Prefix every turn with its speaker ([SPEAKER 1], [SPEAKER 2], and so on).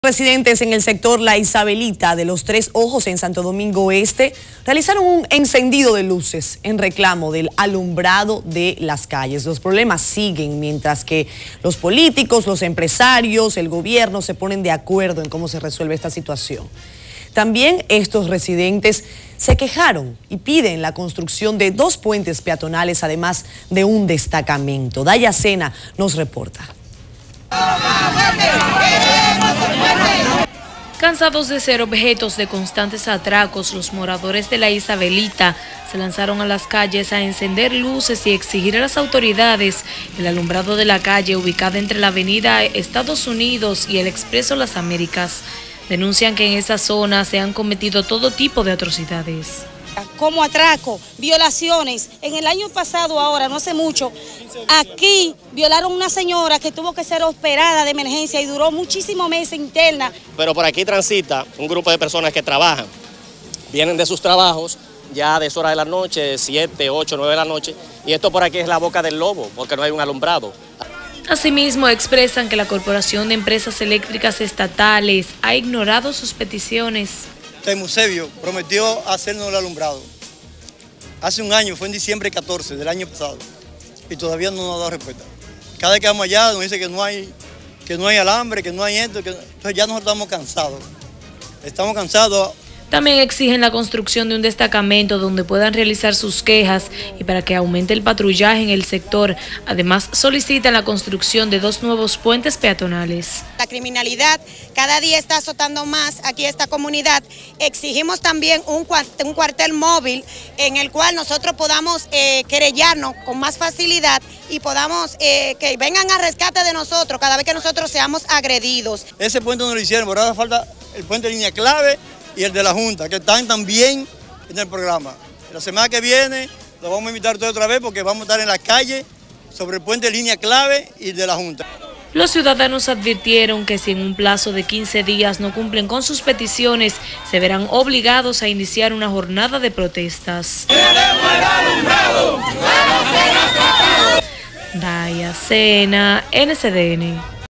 [SPEAKER 1] Residentes en el sector La Isabelita de los Tres Ojos en Santo Domingo Este realizaron un encendido de luces en reclamo del alumbrado de las calles. Los problemas siguen mientras que los políticos, los empresarios, el gobierno se ponen de acuerdo en cómo se resuelve esta situación. También estos residentes se quejaron y piden la construcción de 2 puentes peatonales, además de un destacamento. Daya Sena nos reporta.
[SPEAKER 2] Cansados de ser objetos de constantes atracos, los moradores de La Isabelita se lanzaron a las calles a encender luces y exigir a las autoridades el alumbrado de la calle ubicada entre la avenida Estados Unidos y el Expreso Las Américas. Denuncian que en esa zona se han cometido todo tipo de atrocidades.
[SPEAKER 3] Como atraco, violaciones. En el año pasado, ahora, no hace mucho, aquí violaron a una señora que tuvo que ser operada de emergencia y duró muchísimos meses interna.
[SPEAKER 4] Pero por aquí transita un grupo de personas que trabajan. Vienen de sus trabajos ya de horas de la noche, 7, 8, 9 de la noche, y esto por aquí es la boca del lobo, porque no hay un alumbrado.
[SPEAKER 2] Asimismo, expresan que la Corporación de Empresas Eléctricas Estatales ha ignorado sus peticiones.
[SPEAKER 5] Musevio prometió hacernos el alumbrado. Hace un año, fue en diciembre 14 del año pasado, y todavía no nos ha dado respuesta. Cada vez que vamos allá nos dice que no hay alambre, que no hay esto, entonces ya nosotros estamos cansados. Estamos cansados.
[SPEAKER 2] También exigen la construcción de un destacamento donde puedan realizar sus quejas y para que aumente el patrullaje en el sector. Además, solicitan la construcción de 2 nuevos puentes peatonales.
[SPEAKER 3] La criminalidad cada día está azotando más aquí esta comunidad. Exigimos también un cuartel móvil en el cual nosotros podamos querellarnos con más facilidad y podamos que vengan a rescate de nosotros cada vez que nosotros seamos agredidos.
[SPEAKER 5] Ese puente no lo hicieron, pero ahora falta el puente de línea clave y el de la Junta, que están también en el programa. La semana que viene lo vamos a invitar otra vez porque vamos a estar en la calle sobre el puente de línea clave y el de la Junta.
[SPEAKER 2] Los ciudadanos advirtieron que si en un plazo de 15 días no cumplen con sus peticiones, se verán obligados a iniciar una jornada de protestas. Daya Sena, NCDN.